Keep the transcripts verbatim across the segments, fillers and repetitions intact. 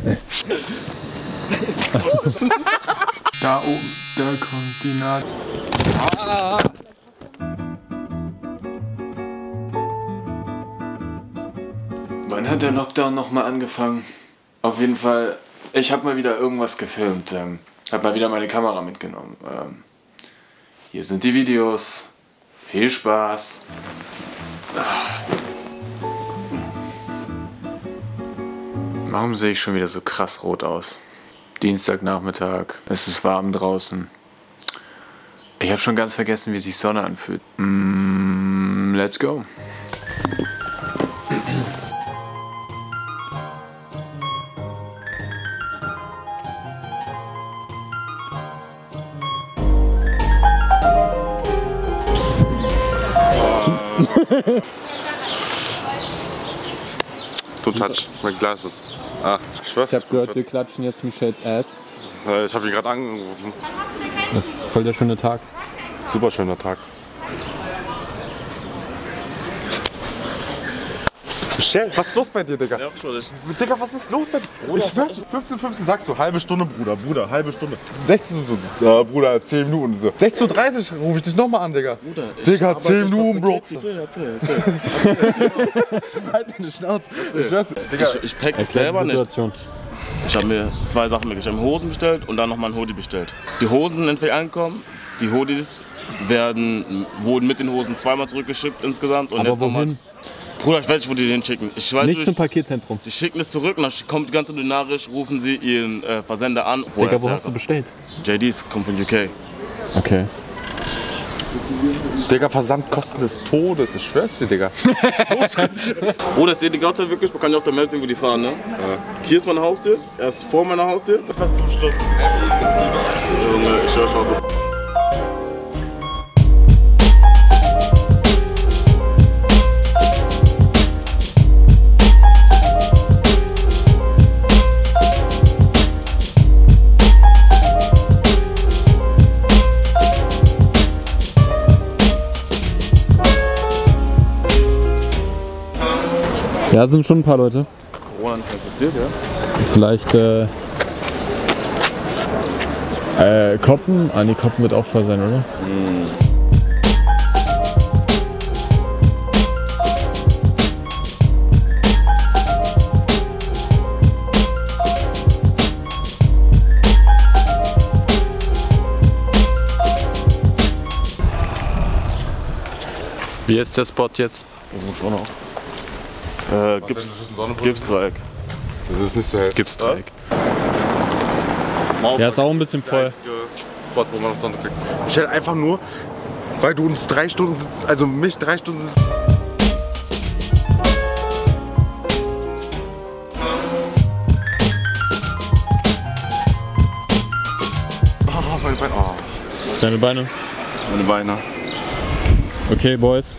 Da oben, da kommt die Naht. Ah. Wann hat der Lockdown nochmal angefangen? Auf jeden Fall, ich habe mal wieder irgendwas gefilmt. Ähm, habe mal wieder meine Kamera mitgenommen. Ähm, hier sind die Videos. Viel Spaß. Warum sehe ich schon wieder so krass rot aus? Dienstagnachmittag, es ist warm draußen. Ich habe schon ganz vergessen, wie sich Sonne anfühlt. Mm, let's go. Don't touch, mein Glas ist. Ah, ich weiß Ich hab gehört, wir klatschen jetzt Michelles Ass. Ich habe ihn gerade angerufen. Das ist voll der schöne Tag. Super schöner Tag. Michelle, was ist los bei dir, Digga? Ja, Digga, was ist los bei dir? Bruder, ich schwör, fünfzehn, fünfzehn sagst du, halbe Stunde, Bruder, Bruder, halbe Stunde. sechzehn, ja, Bruder, zehn Minuten. So. sechzehn Uhr dreißig rufe ich dich nochmal an, Digga. Bruder, Digga, zehn Minuten, Bro. Erzähl, erzähl, erzähl. Halt deine Schnauze. Ich, weiß, Digga. ich, ich pack selber nicht. Ich habe mir zwei Sachen mitgebracht. Ich habe mir Hosen bestellt und dann nochmal ein Hoodie bestellt. Die Hosen sind endlich angekommen. Die Hoodies werden, wurden mit den Hosen zweimal zurückgeschickt insgesamt. Und aber jetzt wohin? Bruder, ich weiß nicht, wo die den schicken. Ich weiß nicht nicht zum Paketzentrum. Die schicken es zurück und dann kommt die ganze Nachricht, rufen sie ihren äh, Versender an. Digga, wo hast du bestellt? J Ds, kommt von U K. Okay. Digga, Versandkosten des Todes, ich schwör's dir, Digga. Oh, das seht die ganze Zeit wirklich, man kann ja auf der Map sehen, wo die fahren, ne? Ja. Hier ist meine Haustür, erst vor meiner Haustür. Das war zum Schluss. Junge, ich höre schon so. Ja, sind schon ein paar Leute. Corona nicht existiert, ja? Vielleicht, äh... Äh, Koppen? Ah, nee, Koppen wird auch voll sein, oder? Mm. Wie ist der Spot jetzt? Irgendwo schon auch. Äh, Gips, Gipsdreieck. Das ist nicht so hell. Gipsdreieck. Ja, ist auch ein bisschen voll. Spot, wo man noch Sonne kriegt. Stell einfach nur, weil du uns drei Stunden sitzt, also mich drei Stunden sitzt. Oh, meine Beine. Oh. Deine Beine? Meine Beine. Okay, Boys.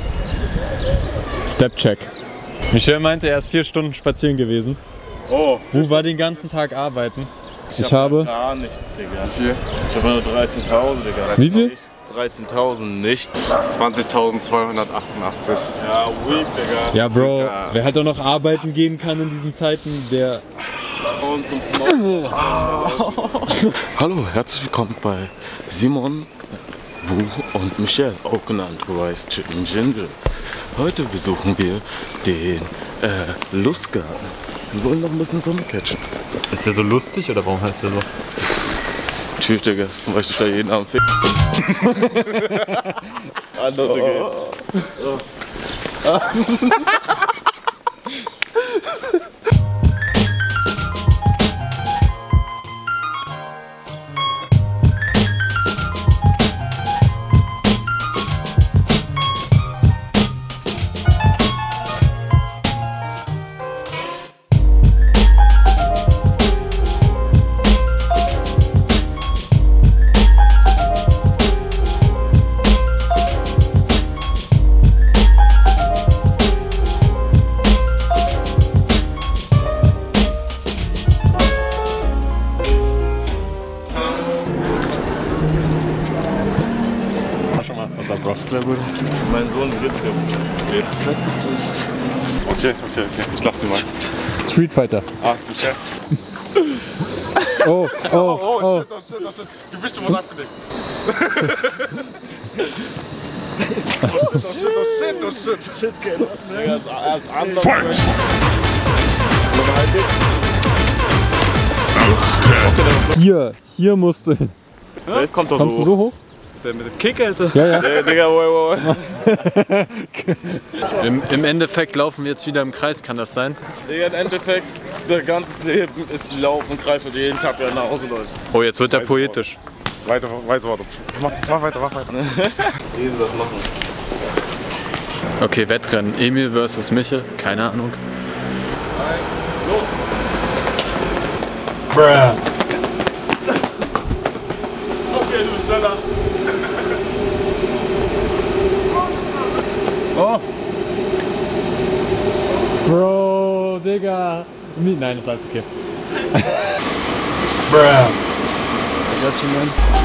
Step check. Michelle meinte, er ist vier Stunden spazieren gewesen. Oh. Wo war den ganzen Tag arbeiten? Ich, ich hab habe gar nichts, Digga. Hier. Ich habe nur dreizehntausend, Digga. Wie viel? dreizehntausend, nicht. zwanzigtausendzweihundertachtundachtzig. Ja, weak, Digga. Ja, Bro, Digga. Wer halt auch noch arbeiten gehen kann in diesen Zeiten, der... Und zum Hallo, herzlich willkommen bei Simon, Wu und Michelle, auch genannt Rice Chicken Ginger. Heute besuchen wir den äh, Lustgarten. Wir wollen noch ein bisschen Sonne catchen. Ist der so lustig oder warum heißt der so? Tschüss, Digga, weil ich dich da jeden Abend fick. Andere, Digga. Oh. Oh. Mein Sohn, wie geht's dir? Geht. Was ist das? Okay, okay, okay. Ich lass ihn mal. Street Fighter. Ah, gut, ja. Oh, oh, Oh, oh. shit, oh shit, oh shit. Gewichte wurden abgedeckt. Oh shit, oh shit, oh shit, oh shit. Shit's geht ab, ne? Er ist, er ist anders. Fight! Hier, hier musst du hin. Ja? Kommt doch Kommst so du so hoch? Der mit dem Kick, Alter. Ja, ja. Ey, Digga, wow, wow. Im, Im Endeffekt laufen wir jetzt wieder im Kreis, kann das sein? Digga, im Endeffekt, dein ganzes Leben ist Lauf und Kreis, weil du jeden Tag wieder nach Hause läufst. Oh, jetzt wird er poetisch. Weiter, weiter, weiter. Mach, mach weiter, mach weiter. Wie das machen? Okay, Wettrennen. Emil versus Michel. Keine Ahnung. Los! Bruh. Okay, du bist schneller. Oh! Bro, Digga. Wie? Nein, ist alles okay. Bruh. I got you, man.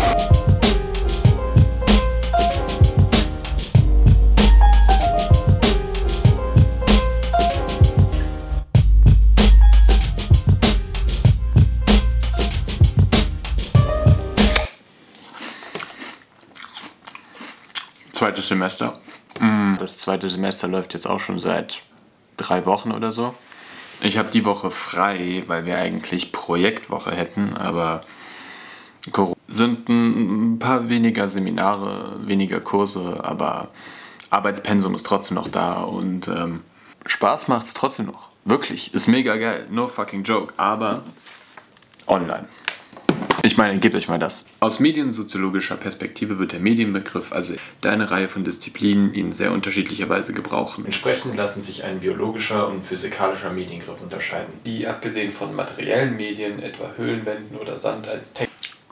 Zweites Semester. Das zweite Semester läuft jetzt auch schon seit drei Wochen oder so. Ich habe die Woche frei, weil wir eigentlich Projektwoche hätten, aber Corona sind ein paar weniger Seminare, weniger Kurse, aber Arbeitspensum ist trotzdem noch da und ähm, Spaß macht es trotzdem noch. Wirklich, ist mega geil, no fucking joke, aber online. Ich meine, gebt euch mal das. Aus mediensoziologischer Perspektive wird der Medienbegriff, also eine Reihe von Disziplinen, in sehr unterschiedlicher Weise gebrauchen. Entsprechend lassen sich ein biologischer und physikalischer Mediengriff unterscheiden, die abgesehen von materiellen Medien, etwa Höhlenwänden oder Sand als Text.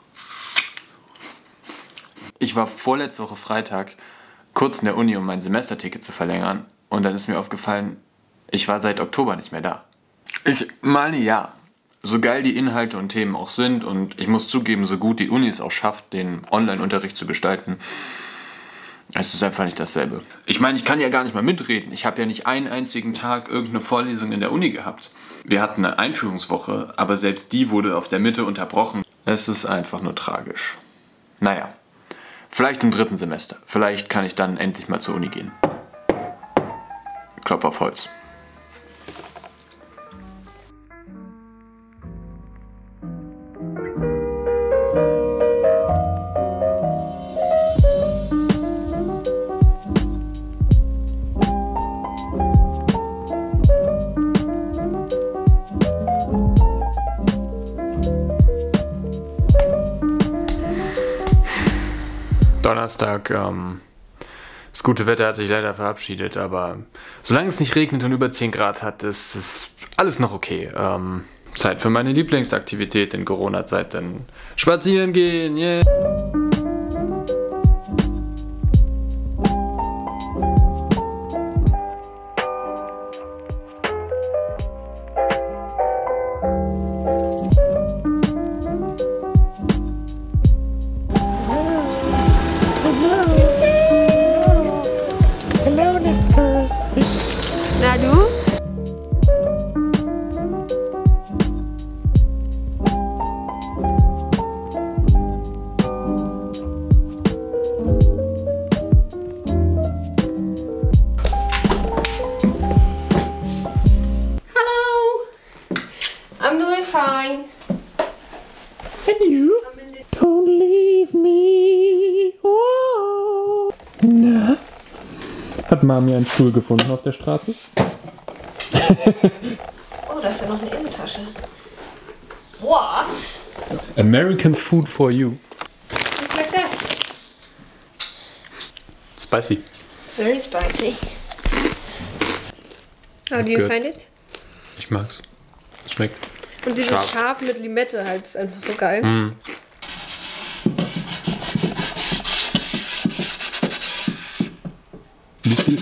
Ich war vorletzte Woche Freitag kurz in der Uni, um mein Semesterticket zu verlängern, und dann ist mir aufgefallen, ich war seit Oktober nicht mehr da. Ich meine, ja. So geil die Inhalte und Themen auch sind, und ich muss zugeben, so gut die Uni es auch schafft, den Online-Unterricht zu gestalten, es ist einfach nicht dasselbe. Ich meine, ich kann ja gar nicht mal mitreden. Ich habe ja nicht einen einzigen Tag irgendeine Vorlesung in der Uni gehabt. Wir hatten eine Einführungswoche, aber selbst die wurde auf der Mitte unterbrochen. Es ist einfach nur tragisch. Naja, vielleicht im dritten Semester. Vielleicht kann ich dann endlich mal zur Uni gehen. Klopf auf Holz. Donnerstag, ähm, das gute Wetter hat sich leider verabschiedet, aber solange es nicht regnet und über zehn Grad hat, ist, ist alles noch okay. Ähm, Zeit für meine Lieblingsaktivität in Corona-Zeit, dann spazieren gehen, yeah! Na du? Hello. I'm doing fine. And you? Don't leave me. Oh. Na? Hat Mami einen Stuhl gefunden auf der Straße? Oh, da ist ja noch eine Innentasche. What? American food for you. Just like that. Spicy. It's very spicy. How do you Good. find it? Ich mag's. Es schmeckt. Und dieses Scharf. Schaf mit Limette halt ist einfach so geil. Mm. Wie viel,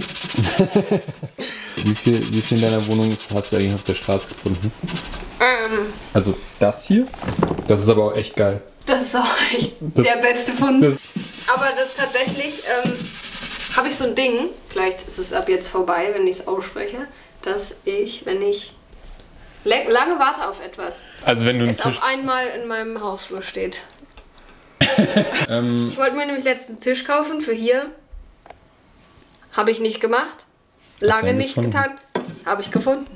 wie viel, wie viel in deiner Wohnung hast du eigentlich auf der Straße gefunden? Ähm, Also das hier? Das ist aber auch echt geil. das ist auch echt Das- der beste Fund. das- Aber das tatsächlich ähm, habe ich so ein Ding, vielleicht ist es ab jetzt vorbei, wenn ich es ausspreche, dass ich, wenn ich L lange warte auf etwas. Also wenn du einen Es Tisch... auf einmal in meinem Hausflur steht. ähm, Ich wollte mir nämlich letzten Tisch kaufen für hier. Habe ich nicht gemacht. Lange denn nicht gefunden? getan. Habe ich gefunden.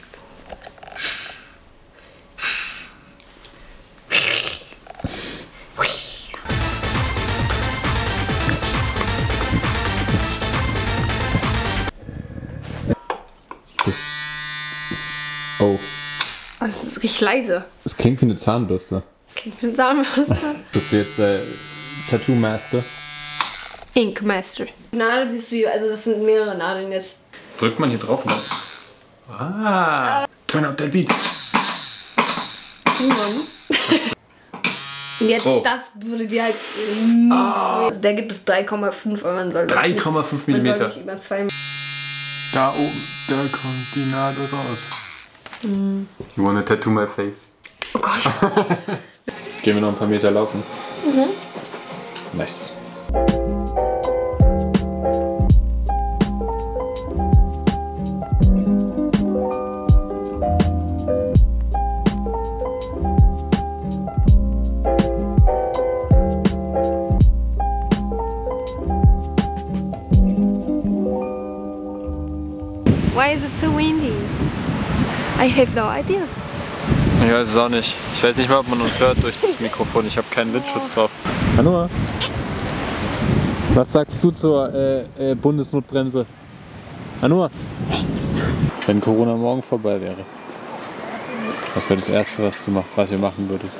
das... Oh. Oh, es ist richtig leise. Es klingt wie eine Zahnbürste. Das klingt wie ein Zahnbürste. Bist du jetzt äh, Tattoo Master? Ink Master. Nadel siehst du hier, also das sind mehrere Nadeln jetzt. Drückt man hier drauf? Ne? Ah. Turn up that beat. Und jetzt, Oh. das würde dir halt nicht so... Also der gibt es drei Komma fünf, aber man soll... drei Komma fünf Man soll Millimeter. nicht über zwei... Da oben, da kommt die Nadel raus. You wanna tattoo my face? Oh Gott. Gehen wir noch ein paar Meter laufen. Mhm. Nice. Why is it so windy? I have no idea. Ich weiß es auch nicht. Ich weiß nicht mal, ob man uns hört durch das Mikrofon. Ich habe keinen Windschutz drauf. Hanua, was sagst du zur äh, äh, Bundesnotbremse? Hanua, wenn Corona morgen vorbei wäre, was wäre das Erste, was, du mach, was ihr machen würdet?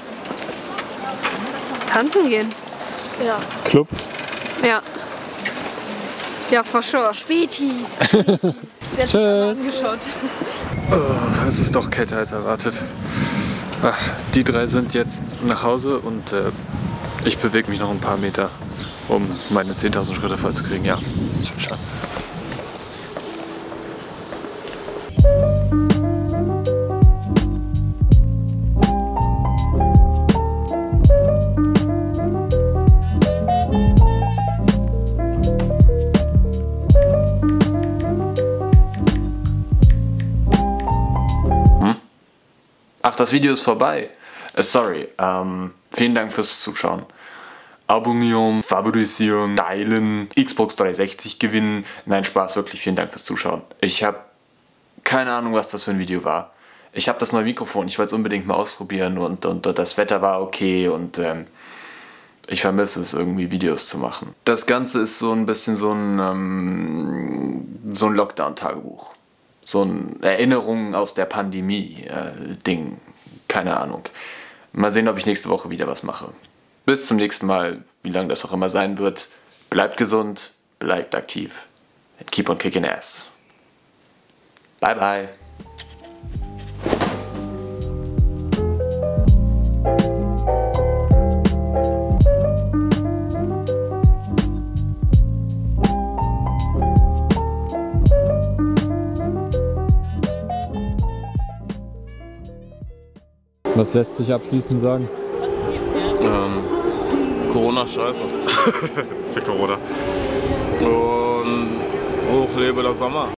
Tanzen gehen. Ja. Club? Ja. Ja, for sure. Späti. Tschüss. Angeschaut. Oh, es ist doch kälter als erwartet. Ach, die drei sind jetzt nach Hause und äh, ich bewege mich noch ein paar Meter, um meine zehntausend Schritte voll zu kriegen. Ja, das wird schon. Ach, das Video ist vorbei. Äh, sorry. Ähm, vielen Dank fürs Zuschauen. Abonnieren, favorisieren, teilen, Xbox dreihundertsechzig gewinnen. Nein, Spaß, wirklich vielen Dank fürs Zuschauen. Ich habe keine Ahnung, was das für ein Video war. Ich habe das neue Mikrofon, ich wollte es unbedingt mal ausprobieren und, und, und das Wetter war okay und ähm, ich vermisse es irgendwie, Videos zu machen. Das Ganze ist so ein bisschen so ein, ähm, so ein Lockdown-Tagebuch. So ein Erinnerung aus der Pandemie-Ding. Äh, Keine Ahnung. Mal sehen, ob ich nächste Woche wieder was mache. Bis zum nächsten Mal, wie lange das auch immer sein wird. Bleibt gesund, bleibt aktiv. And keep on kicking ass. Bye bye. Was lässt sich abschließend sagen? Ähm, Corona scheiße. Für Corona. Und hoch lebe der Sommer.